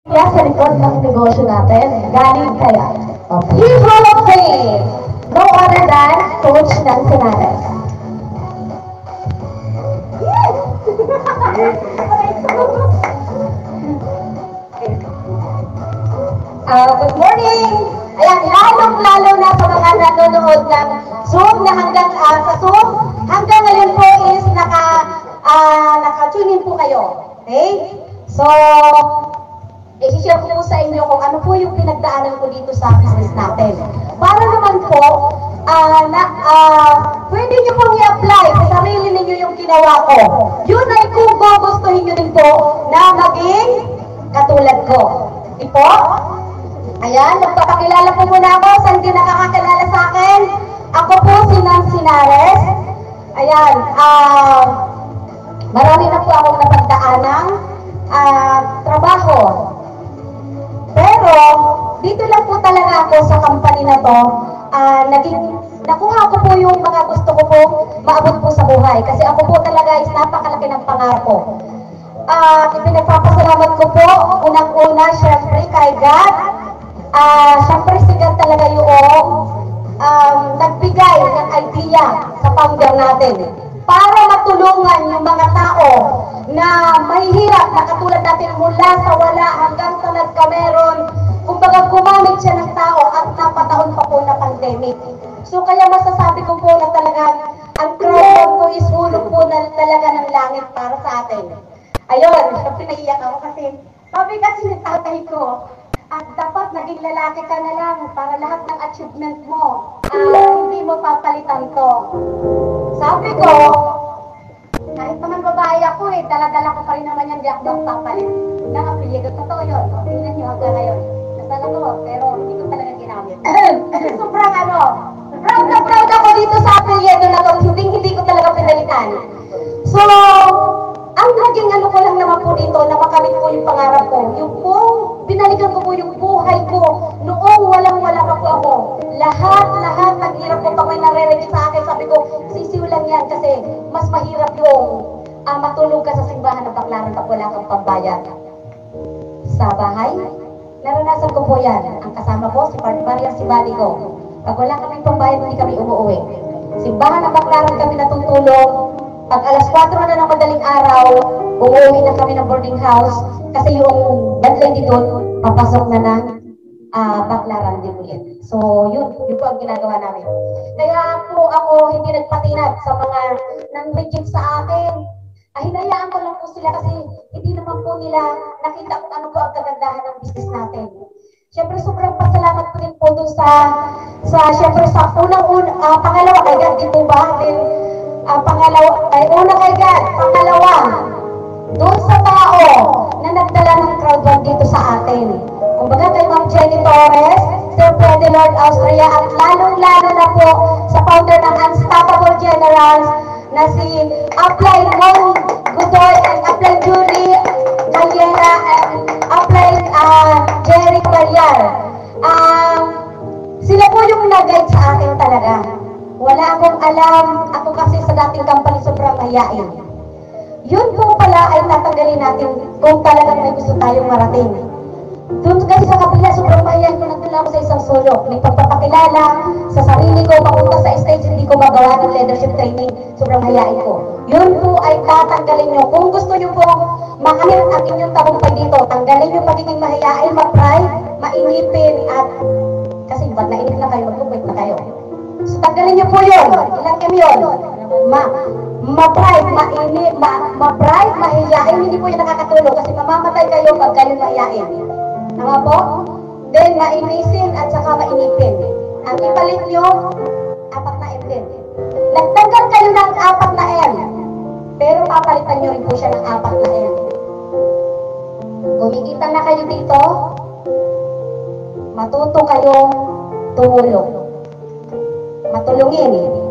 Kaya sa likod ng negosyo natin, galing kaya Hero of Fame, no other than Coach Nancy Nares. Yes! Good morning! Ayan, lalong-lalo na sa mga nanonood ng Zoom na hanggang sa Zoom, hanggang ngayon po is naka-tune in po kayo. Okay? So, i-share ko po sa inyo kung ano po yung pinagdaanan ko dito sa business natin. Para naman po, pwede nyo pong i-apply sa sarili ninyo yung ginawa ko. Yun ay kung gugustuhin nyo din po na maging katulad ko. Di po? Ayan, magpapakilala po muna ako sa hindi nakakakilala sa akin. Ako po si Nancy Nares. Ayan, marami na po akong napagdaanang trabaho. Pero, dito lang po talaga ako sa company na to, nakuha ko po yung mga gusto ko po maabot po sa buhay. Kasi ako po talaga is napakalaki ng pangarap ko. Pinagpapasalamat ko po, unang-una, syempre, kay God. Syempre, si God talaga yung nagbigay ng idea sa founder natin. Para matulungan yung mga tao na mahihirap na katulad natin mula sa wala hanggang sa nagkameron. Kumbaga gumamit siya ng tao at napataon pa po na pandemic. So kaya masasabi ko po na talagang ang crowd po is hulog po na talaga ng langit para sa atin. Ayun, syempre naiyak ako kasi sabi kasi ng tatay ko, at dapat naging lalaki ka na lang para lahat ng achievement mo, hindi mo papalitan to. Sabi ko, kahit naman babae ako dala-dala ko pa rin naman yan, di ako magpapalit. Nang apelyido, totoo yun. Tingnan nyo hanggang ngayon. Nasala ko, pero hindi ko talaga ginamit. Sobrang proud na proud ako dito sa apelyido na to, hindi ko talaga pinalitan. So, ang naging ko lang naman po dito, na makamit ko yung pangarap ko. Yung po, binalikan ko po yung buhay ko noong walang-wala pa po ako. Lahat, naghirap ko pag may nare-reach sa akin. Sabi ko, sisiw lang yan kasi mas mahirap yung matulog ka sa simbahan ng Baclaran pag wala kang pambayad. Sa bahay, naranasan ko po yan. Ang kasama ko, si Partner, si Bali ko. Pag wala kami pambayad, hindi kami umuwi. Simbahan ng Baclaran kami natutulog. Pag alas 4 na ng madaling araw, umuwi na kami ng boarding house kasi yung landlady doon, papasok na ng Baclaran din ulit. So, yun po ang ginagawa namin. Kaya po ako hindi nagpatinag sa mga nang-reject sa akin. Hinayaan ko lang po sila kasi hindi naman po nila nakita kung ano po ang kagandahan ng business natin. Siyempre, sobrang pasalamat po din po doon siyempre sa pangalawa kay God, di po ba? Then, una kay God, pangalawa, doon sa tao na nagdala ng crowd dito sa atin. Kumbaga kay Ma'am Jenny Torres, Sir Freddy Lord Austria, at lalong-lalo na po sa founder ng Unstoppable Generals na si Upline Mon Godoy and Upline Julie Caliera and Upline Jerry Calyar. Sila po yung nag-guide sa akin talaga. Wala akong alam, ako kasi sa dating company sobrang mahiyain. Yun po pala ay tatanggalin natin kung talagang may gusto tayong marating. Doon kasi sa kapila, sobrang mahiyain ko, nandun ako sa isang sulok. May pagpapakilala sa sarili ko, papunta sa stage, hindi ko magawa ng leadership training, sobrang mahiyain ko. Yun po ay tatanggalin nyo. Kung gusto nyo po makamit ang inyong tagumpay dito, tanggalin nyo pagiging mahiyain, ma-pride, mainipin, at kasi ba't nainip na kayo, mag-quit na kayo. So, tanggalin niyo po yun. Ilang M yun? Ma-pride, mainip, ma-pride, mahiyain, hindi po yun nakakatulong kasi mamamatay kayo pag kayo mahiyain. Tama po? Then, mainisin at saka mainipin. Ang ipalit nyo, 4 na M din. Nagtanggal kayo ng 4 na M. Pero papalitan nyo rin po siya ng 4 na M. Kumikita na kayo dito, matuto kayong tumulong. Matulungin,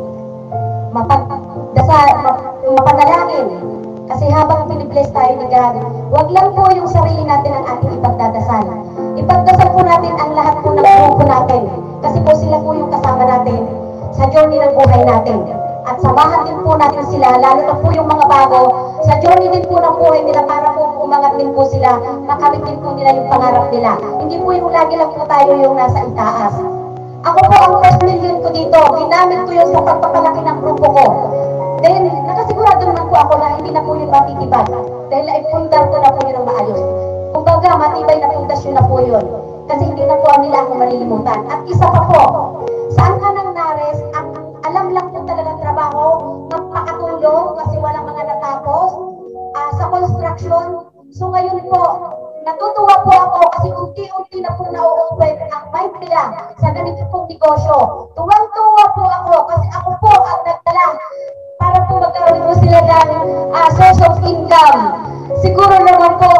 mapanalangin. Kasi habang pinibless tayo ni God, wag lang po yung sarili natin ang ating ipagdadasal. Ipagdasal po natin ang lahat po ng grupo natin. Kasi po sila po yung kasama natin sa journey ng buhay natin. At samahan din po natin sila, lalo na po yung mga bago, sa journey din po ng buhay nila para po umangat din po sila, makamit din po nila yung pangarap nila. Hindi po yung lagi lang po tayo yung nasa itaas. Ako po ang first million ko dito, ginamit ko yun sa pagpapalaki ng grupo ko. Then, nakasigurado naman po ako na hindi na po yun matitibag. Dahil naipundar ko na po yun ng maayos. Kumbaga, matibay na pundasyon na po yun. Kasi hindi na po nila ako malilimutan. At isa pa po, saan ka nang nares, ang alam lang po talagang trabaho, magpakatulong kasi walang mga natapos sa construction. So ngayon po, natutuwa po ako kasi unti-unti na po na-open ang mind nila sa ganito pong negosyo. Tuwang-tuwa po ako kasi ako po ang nagdala para po magkaroon po sila ng source of income. Siguro naman po,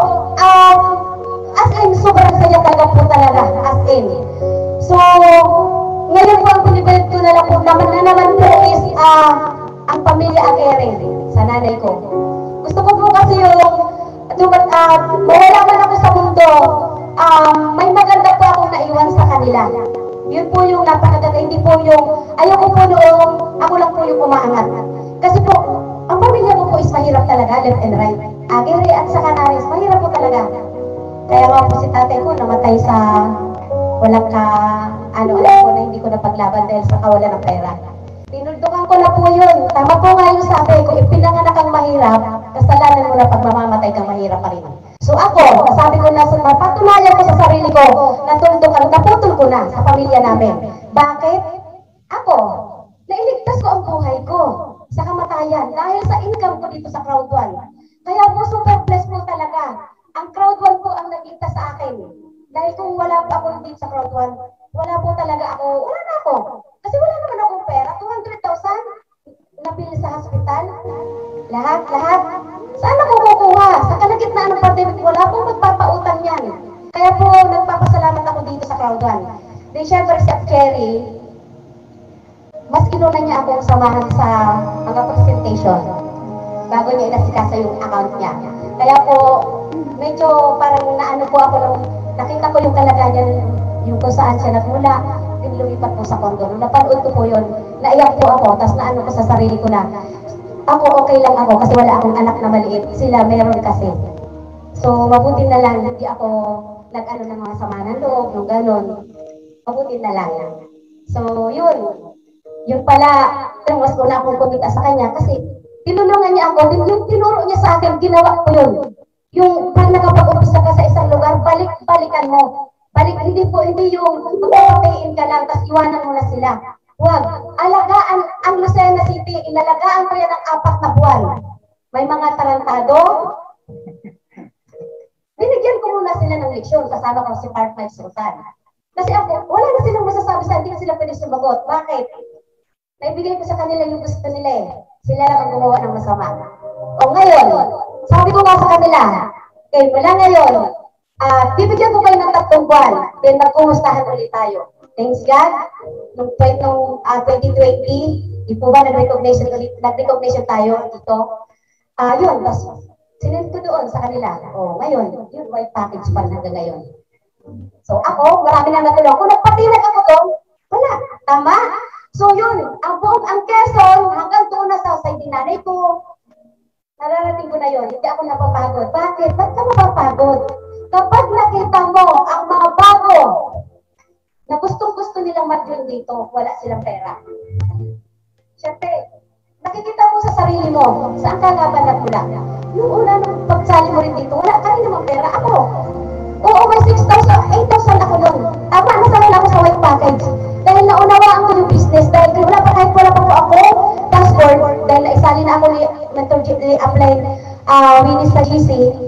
as in, sobrang saya talaga po talaga, as in. So, ngayon po ang pinibalik ko na lang po naman po is ang pamilya Aguirre sa nanay ko. Gusto ko po kasi yung mawala man ako sa mundo, may maganda po akong naiwan sa kanila. Yun po yung napakaganda, hindi po yung, ayoko po noong, ako lang po yung umaangat. Kasi po, ang pamilya ko po is mahirap talaga, left and right. Aguirre at sa Canaris, mahirap po talaga. Kaya nga po si tatay ko namatay sa walang alam ko na hindi ko napaglaban dahil sa kawalan ng pera. Tinuldukan ko na po yun. Tama po nga yung sabi, kung ipinanganak kang mahirap, kasalanan mo na pag mamamatay kang mahirap pa rin. So ako, sabi ko na, mapatunayan ko sa sarili ko, natuldukan, naputol ko na sa pamilya namin. Bakit? Ako, nailigtas ko ang buhay ko sa kamatayan dahil sa income ko dito sa Crowd 1. Kaya po super blessed po talaga. Ang Crowd 1 po ang nagligtas sa akin. Dahil kung wala pa ako dito sa Crowd 1, wala po talaga ako, wala na ako. Kasi wala naman akong pera, 200,000 nabili sa hospital. Lahat. Saan ako kukuha? Sa kalagitnaan ng pandemic, wala pong magpapautang yan. Kaya po, nagpapasalamat ako dito sa Crowd 1. Then, syempre, si Cherry, mas inuna niya akong samahan sa mga presentation bago niya inasikasa yung account niya. Kaya po, medyo parang naano po ako nung nakita ko yung kalagayan, yung kung saan siya nagmula, din lumipat po sa condo. Nung napanood ko po yun, naiyak po ako, tapos naano ko sa sarili ko na, ako okay lang ako kasi wala akong anak na maliit. Sila meron kasi. So, mabuti na lang, hindi ako nag-ano ng mga sama ng loob, yung ganon. Mabuti na lang. So, yun. Yun pala, mas una akong kumita sa kanya kasi tinulungan niya ako, yung tinuro niya sa akin, ginawa ko yun. Yung pag nakapag-umpisa ka sa isang lugar, balikan mo. Hindi yung magpapatayin ka lang, tapos iwanan mo na sila. Huwag. Alagaan ang Lucena City, inalagaan ko yan ng 4 na buwan. May mga tarantado. Binigyan ko muna sila ng leksyon, kasama ko si Part 5 Sultan. Kasi ako, wala na silang masasabi sa hindi na sila pwede sumagot. Bakit? Naibigay ko sa kanila yung gusto nila eh. Sila lang ang gumawa ng masama. O ngayon, sabi ko nga sa kanila, okay, mula ngayon, bibigyan ko kayo ng 3 buwan, then magkumustahan ulit tayo. Thanks God, nung 2020, di po ba nag-recognition tayo dito? Yun, tapos sinend ko doon sa kanila. O ngayon, yun, white package pa hanggang ngayon. So ako, marami na natulong. Kung nagpatinag ako doon, wala. Tama? So yun, ang Quezon, hanggang doon na sa side nanay ko, nararating ko na yun, hindi ako napapagod. Bakit? Ba't ka mapapagod? Kapag nakita mo ang mga bago na gustong-gusto nilang mag-join dito, wala silang pera. Siyempre, nakikita mo sa sarili mo, saan ka nga ba nagmula? Nung una, nung pagsali mo rin dito, wala ka rin naman pera. Ako, oo, may 6,000, 8,000 ako nun. Tama, nasanay ako sa white package. Dahil naunawaan ko yung business, dahil wala pa po ako, dashboard, dahil naisali na ako ni Mentor Ghibli apply winis sa GC,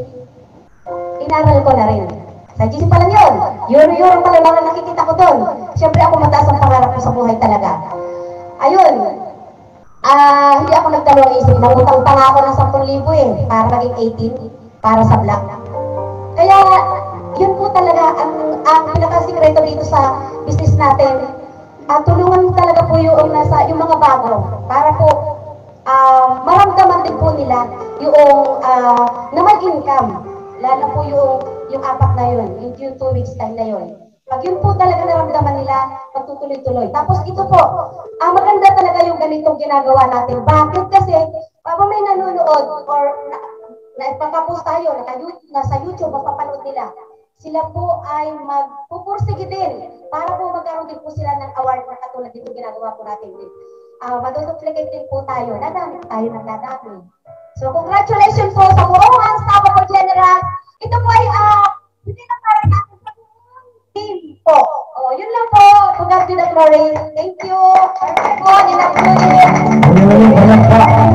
inaral ko na rin. Sa GC pa lang yun. Euro pala lang na nakikita ko doon. Siyempre ako mataas ang pangarap ko sa buhay talaga. Ayun. Hindi ako nagdalawang isip. Nangutang pa nga ako ng 10,000 eh. Para maging 18. Para sa black. Kaya, yun po talaga ang pinakasikreto dito sa business natin. Tulungan talaga po yung mga bago. Para po, maramdaman din po nila yung na may income. Lalo po yung 4 na yun, yung 2 weeks time na yun. Pag yun po talaga naramdaman nila, magtutuloy-tuloy. Tapos ito po, maganda talaga yung ganitong ginagawa natin. Bakit? Kasi, pag may nanonood or naipakapost tayo, nasa YouTube, mapapanood nila. Sila po ay magpupursige din para po magkaroon din po sila ng award na katulad dito ginagawa po natin din. Maduduplicate din po tayo, dadami tayo ng dadami. So, congratulations po sa buong staff of General. Ito po ay, hindi na para natin sa team po. Yun lang po. To God be the glory. Thank you. Thank you po.